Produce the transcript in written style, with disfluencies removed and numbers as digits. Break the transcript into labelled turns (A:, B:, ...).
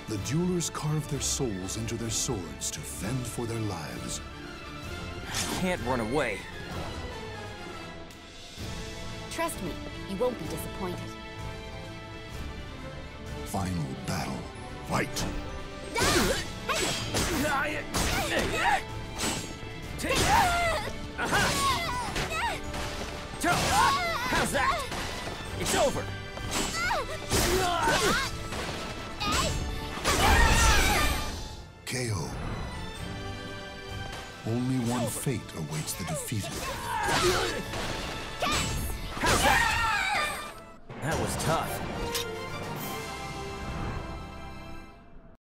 A: The duelers carve their souls into their swords to fend for their lives.
B: Can't run away.
C: Trust me, you won't be disappointed.
A: Final battle. Fight!
B: How's that? It's over.
A: KO. Only one fate awaits the defeated.
B: How's that? That was tough.